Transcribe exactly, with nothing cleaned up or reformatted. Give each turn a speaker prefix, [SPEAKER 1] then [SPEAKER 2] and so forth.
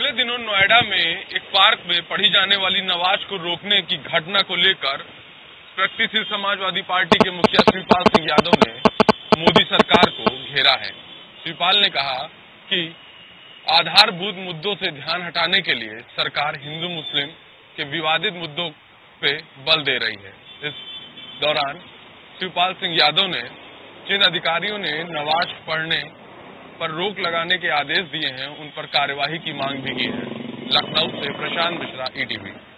[SPEAKER 1] पिछले दिनों नोएडा में एक पार्क में पढ़ी जाने वाली नमाज को रोकने की घटना को लेकर प्रगतिशील समाजवादी पार्टी के मुखिया शिवपाल सिंह यादव ने मोदी सरकार को घेरा है। शिवपाल ने कहा कि आधारभूत मुद्दों से ध्यान हटाने के लिए सरकार हिंदू मुस्लिम के विवादित मुद्दों पे बल दे रही है। इस दौरान शिवपाल सिंह यादव ने जिन अधिकारियों ने नमाज पढ़ने पर रोक लगाने के आदेश दिए हैं उन पर कार्यवाही की मांग भी की है। लखनऊ से Prashant Mishra, E T we.